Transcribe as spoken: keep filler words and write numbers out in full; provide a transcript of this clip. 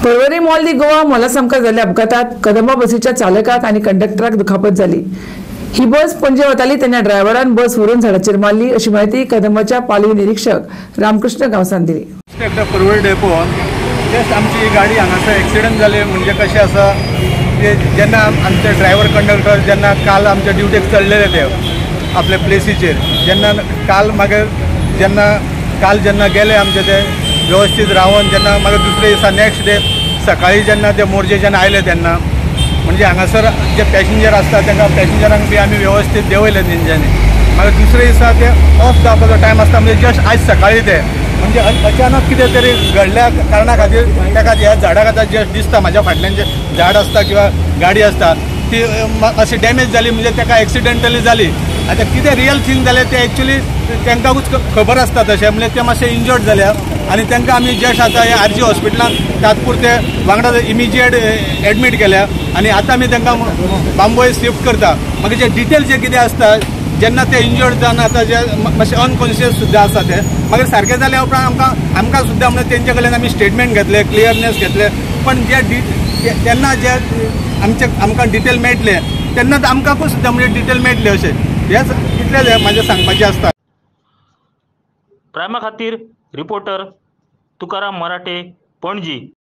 Porvorim mall दी गोवा मोला सामका जाल्ल्या अपघातात कदंबा बसीच्या चालकाक आणि कंडक्टराक दुखापत झाली। ही बस पणजे वताली तेन्ना ड्रायव्हरान बस व्हरून झाडाचेर मारली अशी माहिती कदंबाच्या पालवी निरीक्षक रामकृष्ण गावसान दिली। एकदा परवरी डेपोन जस्ट आमची गाडी हांगासर एक्सिडेंट जाले म्हणजे कशें आसा की जेन्ना आमचे ड्रायव्हर कंडक्टर जेन्ना काल आमच्या ड्युटेक चडलेले ते आपल्या प्लेसीचेर जेन्ना काल मागीर जेन्ना काल जेन्ना गेले आमचे ते व्यवस्थित रावन जेन्ना मागीर दुसरे दिसा नेक्स्ट डे सकाळी जेन्ना ते मोर्जेच्यान आयले तेन्ना म्हणजे हांगासर जे पॅसेंजर आसता तांकां पॅसेंजरांक बी आमी व्यवस्थित देवयले तेंच्यांनी मागीर दुसरे दिसा ते ऑफ जावपाचो टायम आसता म्हणजे जस्ट आयज सकाळी ते म्हणजे अचानक कितें तरी घडल्या कारणा खातीर ताका ह्या झाडा खातीर जस्ट दिसता म्हाज्या फाटल्यान जे झाड आसता किंवा गाडी आसता ती अशी डॅमेज जाली म्हणजे ताका एक्सिडेंटली जाली। आतां कितें रियल थिंग जालें तें एक्चुअली तांकांच खबर आसता तशें म्हणजे ते मातशे इंजर्ड जाल्या आनी तांकां आमी जस्ट आतां ह्या आरजी हॉस्पिटलान तात्पुरते वांगडा इमिजिएट एडमीट केल्या आनी आतां आमी तांकां बांबोळे शिफ्ट करता। मागीर जे डिटेल्स जे कितें आसता जेन्ना ते इंजर्ड जावन आतां जे मातशे अनकॉन्शियस सुद्दां आसा ते मागीर सारकें जाल्या उपरांत आमकां आमकां सुद्दां म्हणजे तेंचे कडल्यान आमी स्टेटमेंट घेतले क्लियरनेस घेतले पण जे तेन्ना जे आमचे आमकां डिटेल मेळटले तेन्ना आमकां सुद्दां म्हणजे डिटेल मेळटले अशें हेच इतलें म्हाजें सांगपाचें आसता। प्रायमा खातीर रिपोर्टर तुकाराम मराठे, पणजी।